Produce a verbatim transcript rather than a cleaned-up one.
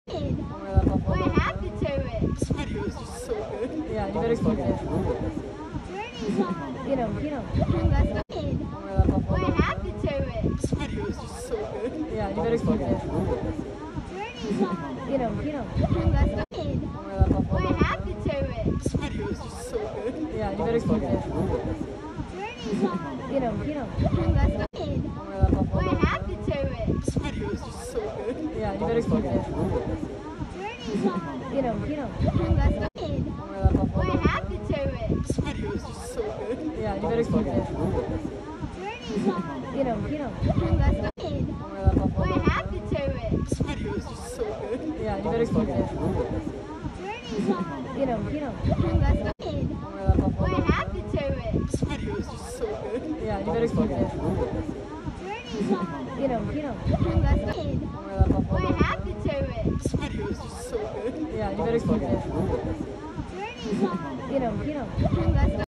What happened to it? This video is just so good. Yeah, you better keep it. You know, you know. What happened to it? This video is just so good. Yeah, you better keep it. You know, you know. What happened to it? This video is just so good. Yeah, you better keep it. You know, you know. What happened to it? This video is just so good. Yeah, you better keep it. You know, you know. What happened to it? This video is just so good. Yeah, you better keep it. You know, you know. What happened to it? This video is just so good. Yeah, you better keep it. You know, you know. What happened to it? This video is just so good. Yeah, you better keep it. You know, you know. What happened to it? This video is just so good. Yeah, you better keep it. You know, you know.